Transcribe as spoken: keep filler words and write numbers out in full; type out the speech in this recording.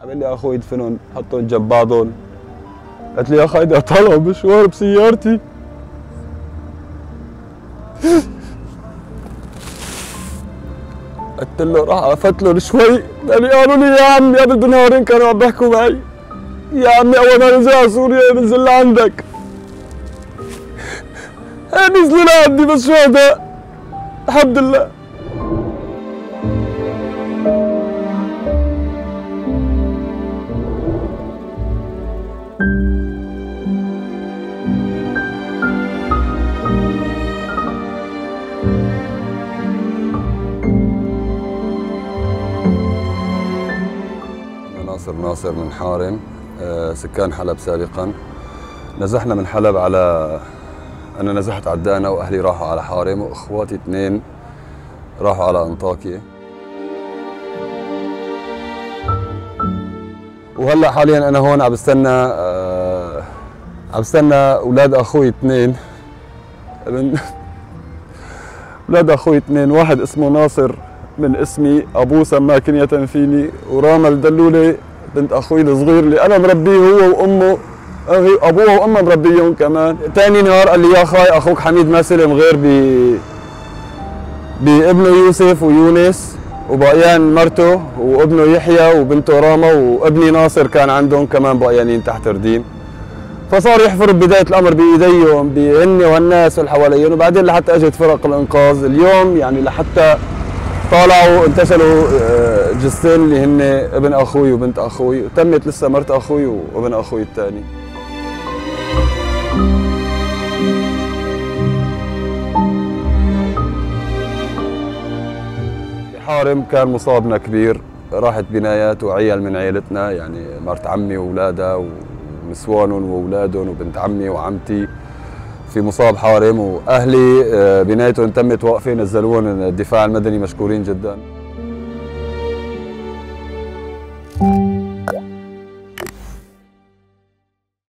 عمل لي اخوي يدفنهم حطهم جنب بعضهم. قالت لي يا اخي بدي اطلع مشوار بسيارتي. قلت له راح عفت لهم شوي، قال لي قالوا لي يا عمي قبل بنهارين كانوا عم بيحكوا معي يا عمي اول ما ننزل على سوريا ننزل لعندك. نزلوا لعندي بس شهداء الحمد لله. ناصر ناصر من حارم، سكان حلب سابقا. نزحنا من حلب على أنا نزحت عدانة وأهلي راحوا على حارم وإخواتي اثنين راحوا على أنطاكية. وهلا حاليا أنا هون عم بستنى أه عم بستنى أولاد أخوي اثنين. أولاد أخوي اثنين، واحد اسمه ناصر من اسمي، أبوه سماه كنية فيني، وراما الدلولة بنت أخوي الصغير اللي أنا مربيه هو وأمه، أبوه وأمه مربيهم كمان. ثاني نهار قال لي يا خاي أخوك حميد ما سلم غير ب بابنه يوسف ويونس وبقيان مرته وابنه يحيى وبنته راما، وابني ناصر كان عندهم كمان بقيانين تحت رديم. فصار يحفر ببداية الأمر بإيديهم بهن والناس اللي حواليهم، وبعدين لحتى أجت فرق الإنقاذ اليوم يعني لحتى طالعوا انتشلوا جثتين اللي هن ابن اخوي وبنت اخوي، وتمت لسه مرت اخوي وابن اخوي الثاني. حارم كان مصابنا كبير، راحت بنايات وعيال من عيلتنا، يعني مرت عمي واولادها ونسوانهم واولادهم وبنت عمي وعمتي في مصاب حارم، واهلي بنايتهم تمت واقفه، نزلوهم الدفاع المدني مشكورين جدا.